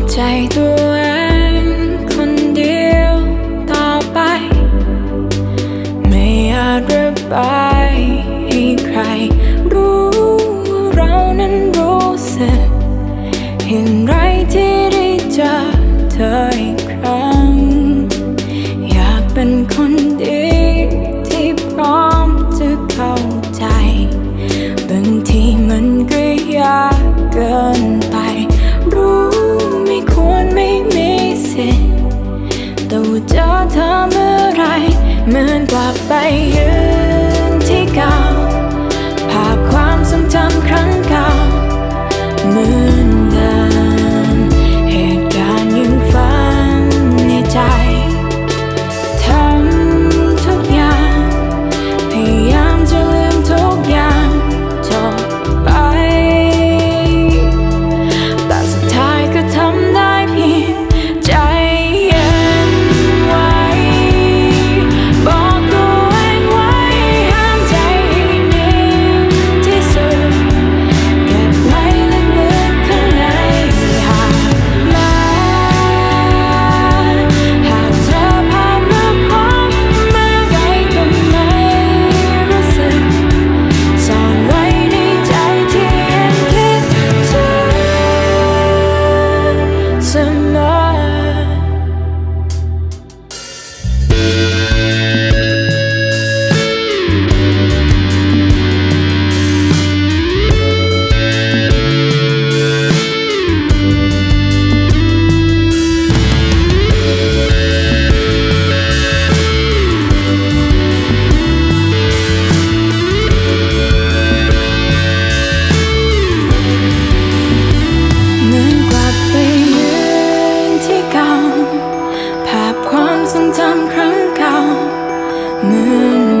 ใจตัวเองคนเดียวต่อไปไม่อาจระบายให้ใครรู้ว่าเรานั้นรู้สึกอย่างไรที่ได้เจอเธออีกครั้งอยากเป็นคนดีที่พร้อมจะเข้าใจบางทีมันก็ยากเกินไปรู้ไม่ควรไม่มีสิทธิ์แต่ว่าเจอเธอเมื่อไรเหมือนกลับไปยืนที่เก่าภาพความทรงจำครั้งเก่าเหมือนเดิมเหตุการณ์ยังฝันในใจทำทุกอย่างพยายามจะลืมทุกอย่างจบไปแต่สุดท้ายก็ทำได้เพียงใจเย็นไว้บอกตัวเองไว้ห้ามใจให้นิ่งที่สุดเก็บไว้ลึกๆข้างในหากเธอผ่านมาพบเมื่อไรก็ไม่รู้สึกซ่อนไว้ในใจที่ยังคิดถึงเสมอเหมือนกลับไปยืนที่เก่าภาพความทรงจำครั้งเก่าเหมือน